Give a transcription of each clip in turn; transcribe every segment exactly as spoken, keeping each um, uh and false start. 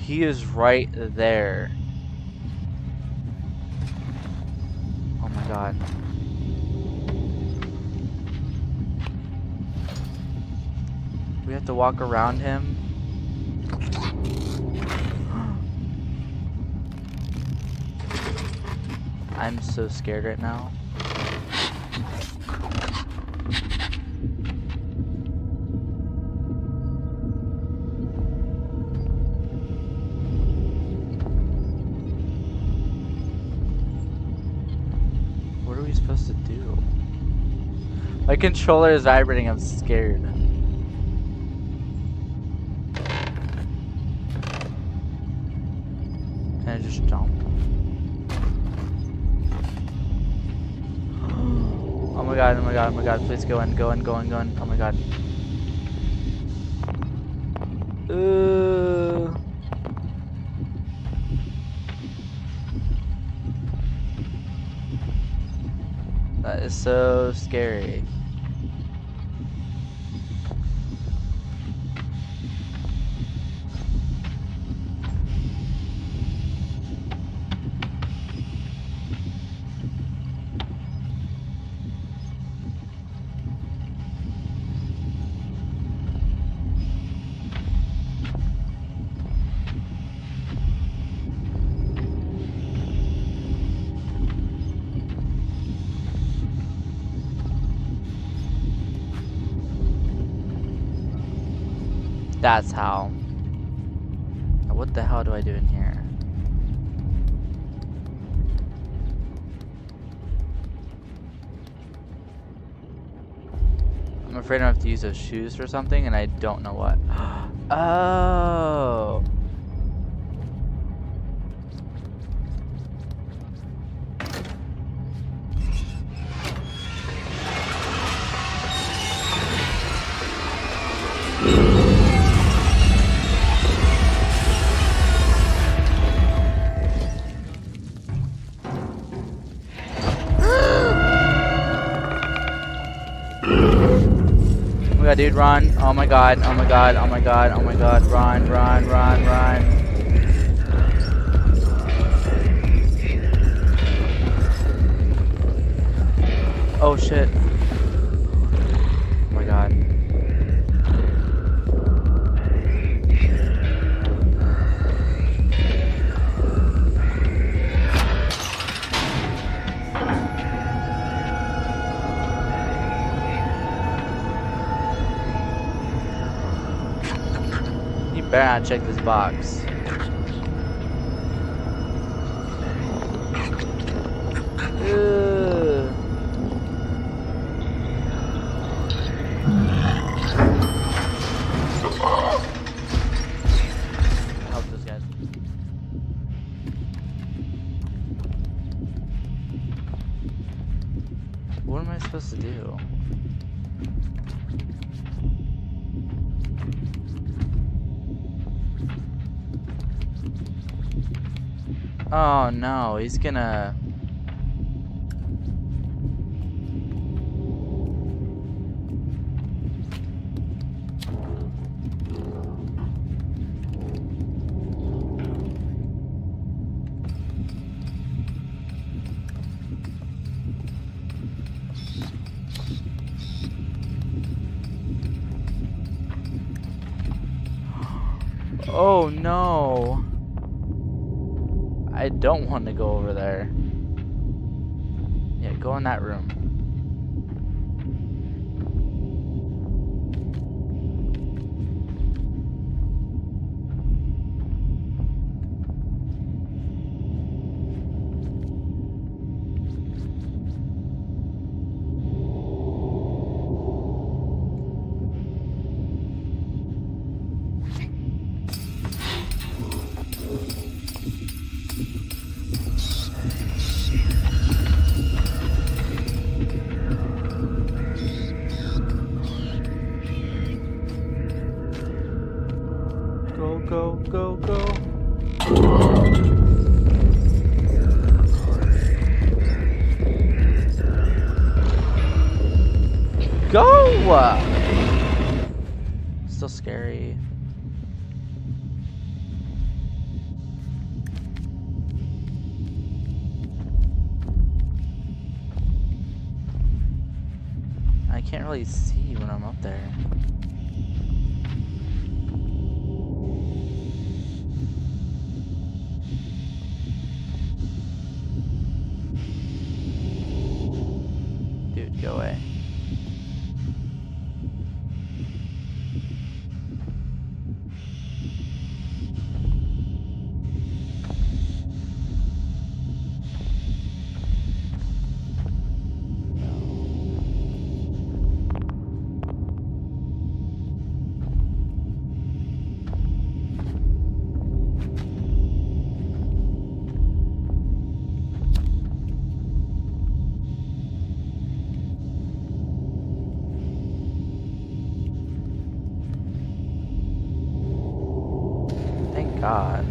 he is right there. Oh my god. We have to walk around him. I'm so scared right now. What are we supposed to do? My controller is vibrating, I'm scared. Can I just jump? Oh my god, oh my god, oh my god, please go in, go in, go in, go in, oh my god. Ooh. That is so scary. That's how. Now what the hell do I do in here? I'm afraid I have to use those shoes for something and I don't know what. Oh. Dude, run. Oh my god, oh my god, oh my god, oh my god, run, run, run, run. Oh shit. Oh my god. Better not check this box. Ugh. Help those guys. What am I supposed to do? Oh no, he's gonna... Oh no. I don't want to go over there. Yeah, go in that room. Go, go, go. Go! Still scary. can't really see when I'm up there. Dude, go away. God.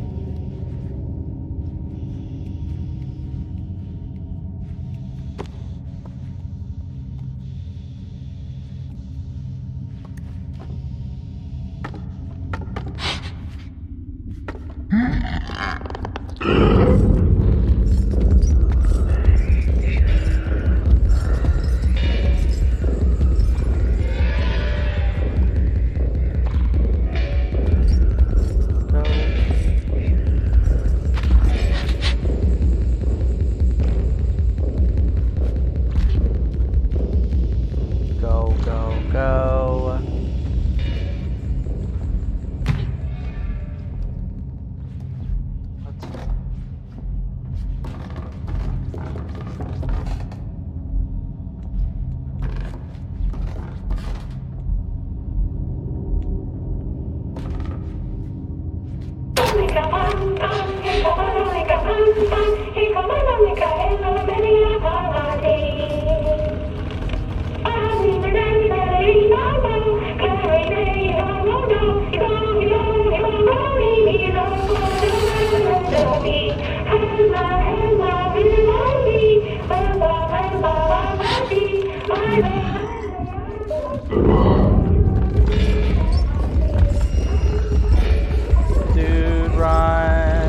Dude, run.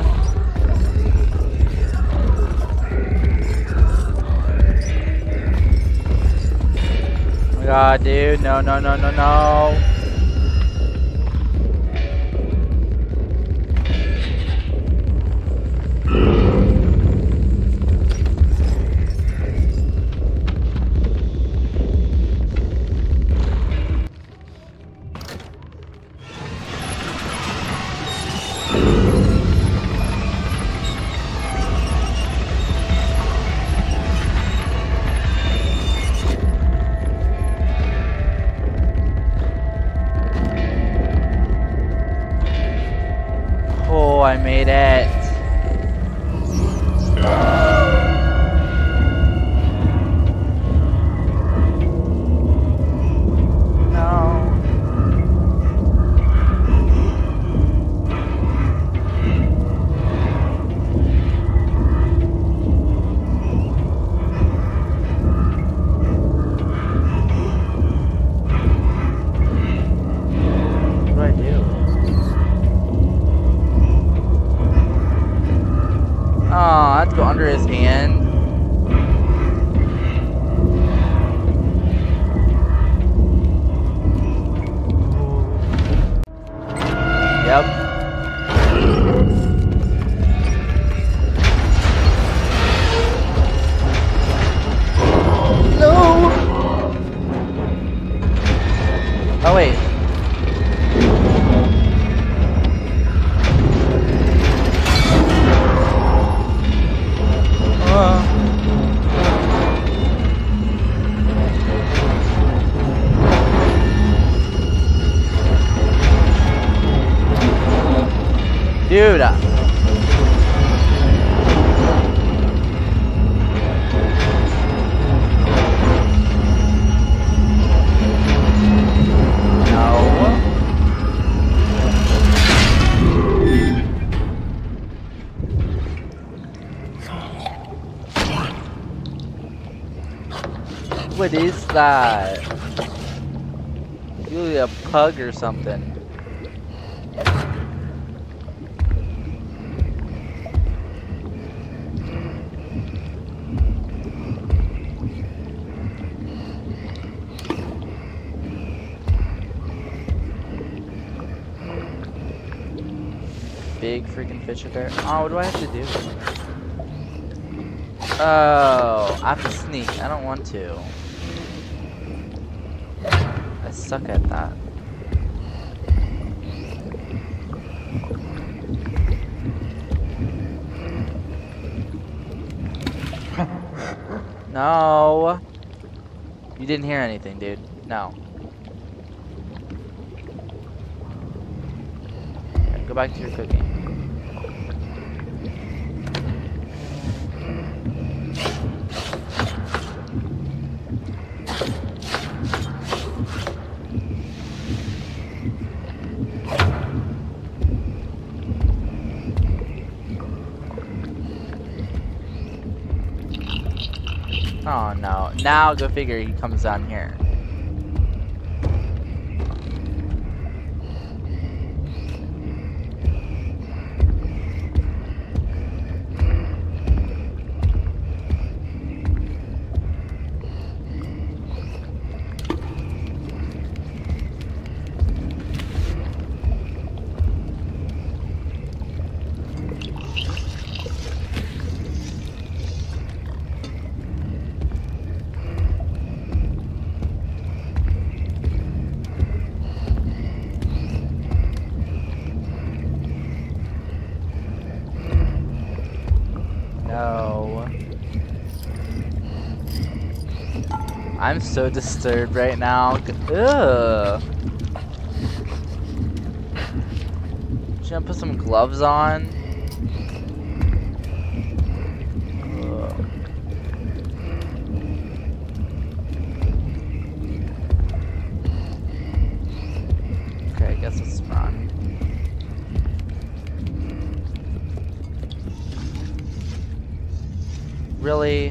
Oh my god, dude. No, no, no, no, no. Oh, I made it. Go under his hand. Yep. No. Oh wait. Dude. No. What is that? You a pug or something? big freaking fish up there. Oh, what do I have to do? Oh, I have to sneak. I don't want to. I suck at that. No. You didn't hear anything, dude. No. Okay, go back to your cooking. Oh no. Now go figure he comes down here. No. I'm so disturbed right now. Ugh. Should I put some gloves on? Ugh. Okay, I guess let's run. Really?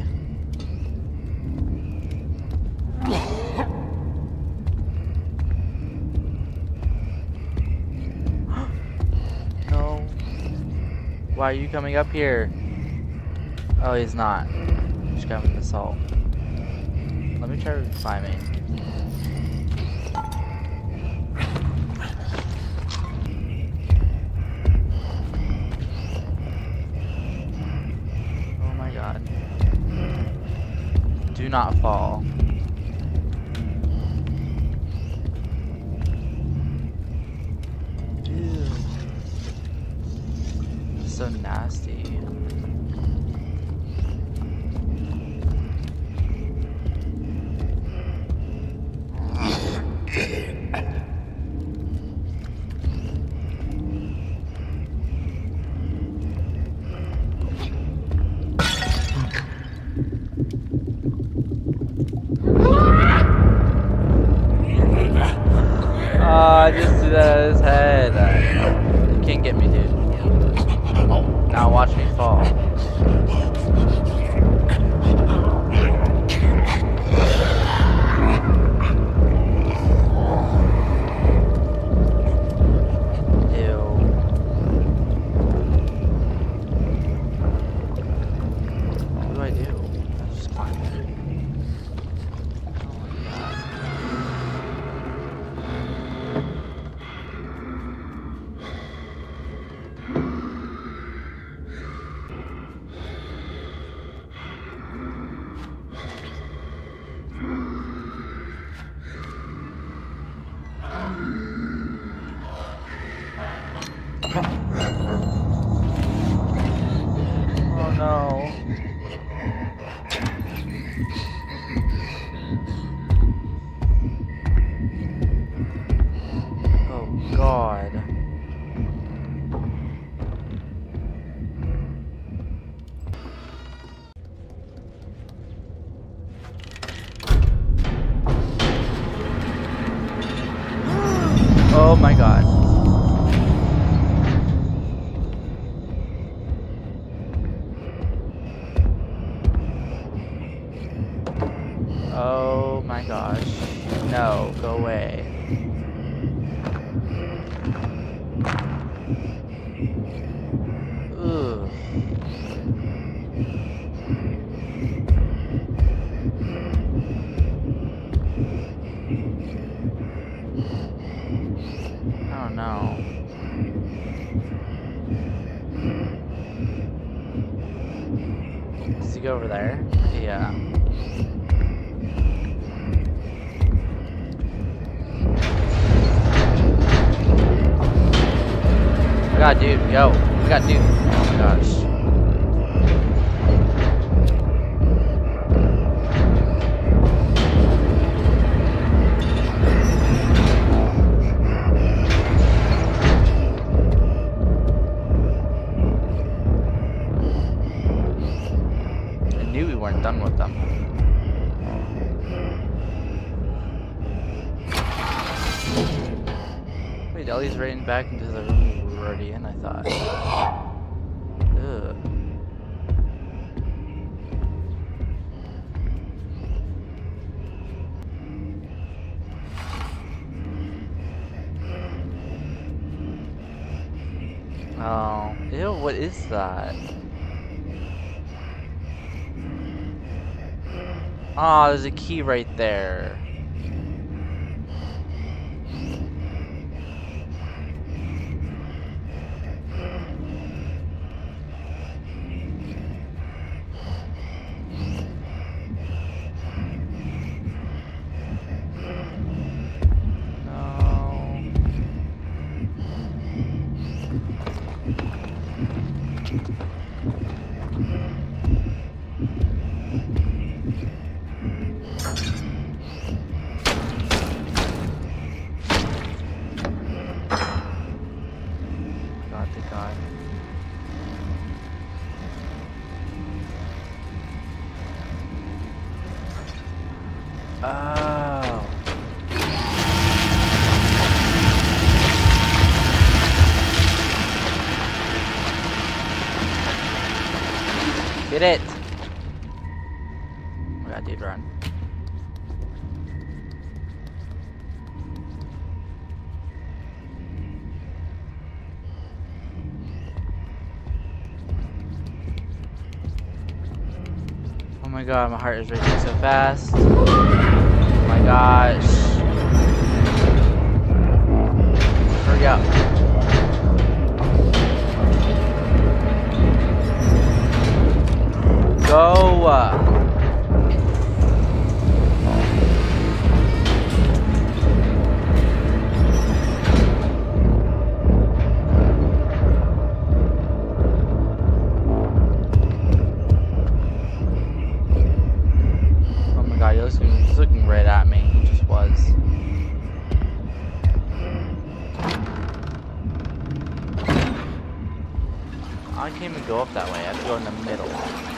No. Why are you coming up here? Oh, he's not. He's coming to assault. Let me try climbing. Oh my god. Do not fall. Ew. So nasty. Oh, I just threw that at his head. You can't get me, dude. Now watch me fall. Ew. What do I do? I just climb it. Oh no. Oh god. Oh my god. Oh my gosh. No, go away. Ugh. I don't know. go over there? Yeah. I got dude, yo. I got dude. Oh my gosh. Done with them. Wait, Ellie's right back into the room we were already in, I thought. Ugh. Oh, ew, what is that? Ah, oh, there's a key right there. Oh. Get it. Oh my god, dude, run. Oh my god, my heart is racing so fast. Oh my gosh. Hurry up. Go. He's looking right at me. He just was. I can't even go up that way. I have to go in the middle.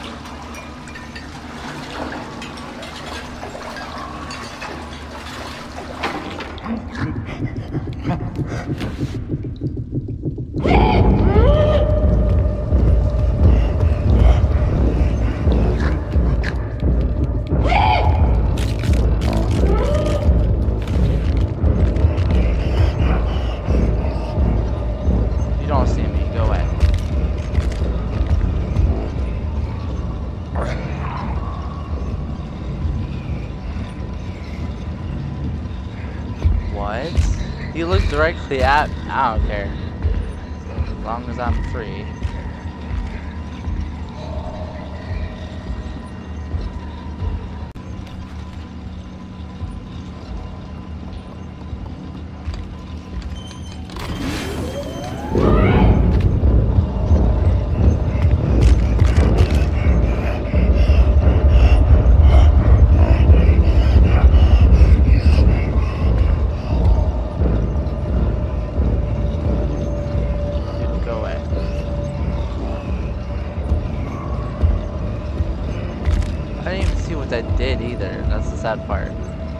He looks directly at me. I don't care. As long as I'm free. That did either. That's the sad part.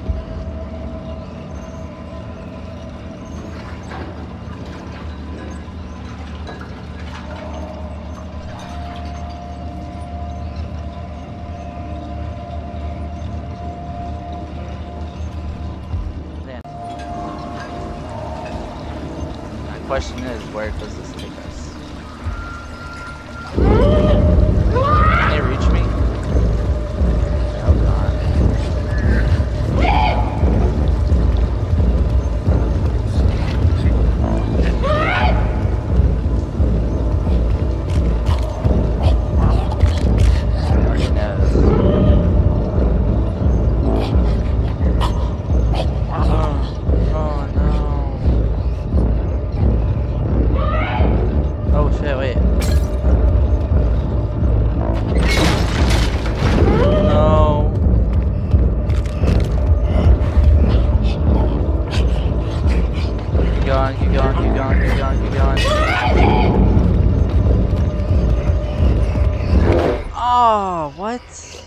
Man. My question is, where does this take us? Can they reach me? going, keep going, keep going, keep going, keep going. Oh, what?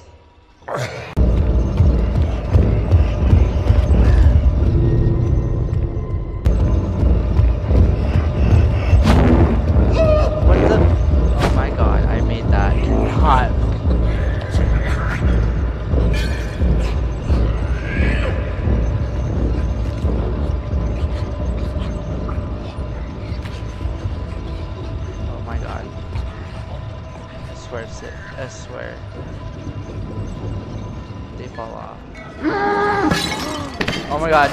What the? Oh my god, I made that not. Oh my god. I swear it's it. I swear. They fall off. Oh my god.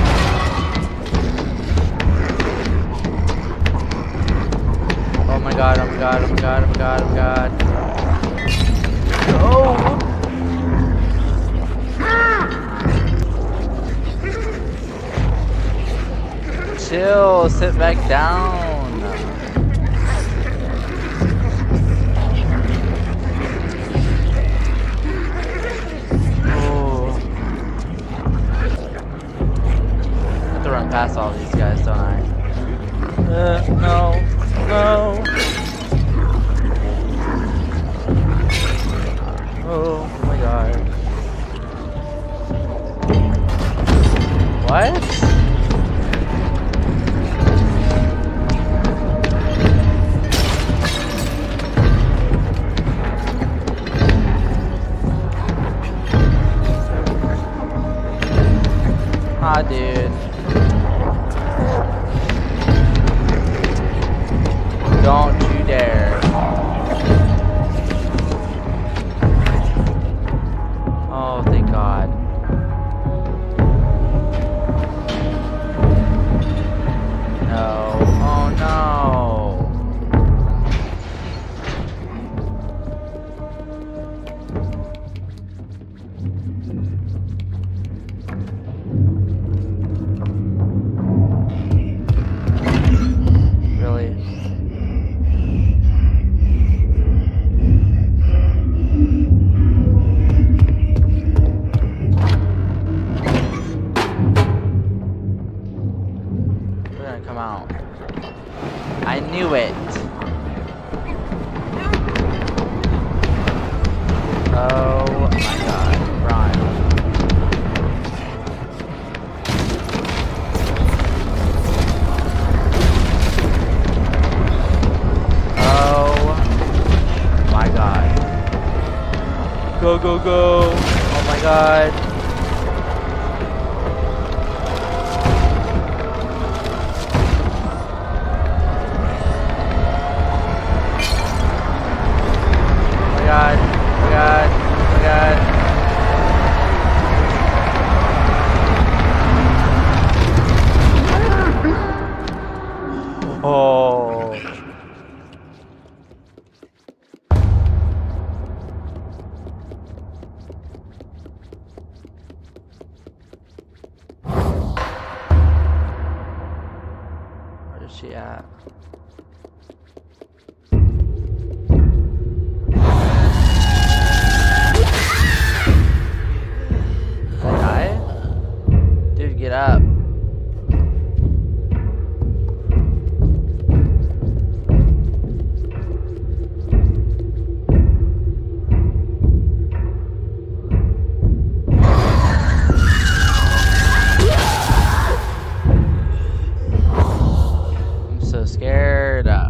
Oh my god, oh my god, oh my god, oh my god, oh my god. Oh! Chill, sit back down. Run past all these guys, don't I? Uh, no, no. Oh my god. What? Ah, dude. Don't you dare. Oh, thank God. No. Oh, no. Come out. I knew it. Oh my god, run. Oh my god. Go, go, go. Oh my god. God, oh God, oh God. Oh. Where is she at? Get up. I'm so scared. Uh,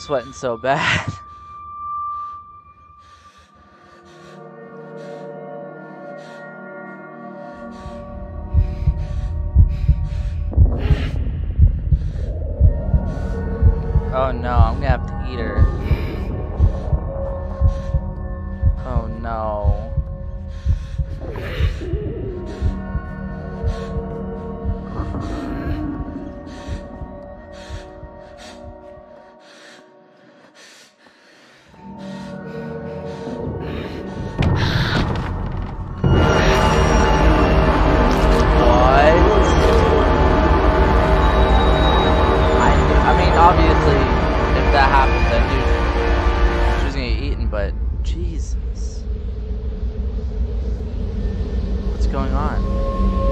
sweating so bad. Oh no, I'm gonna have to eat her. Oh no. Obviously, if that happens, then dude, she's gonna get eaten, but Jesus. What's going on?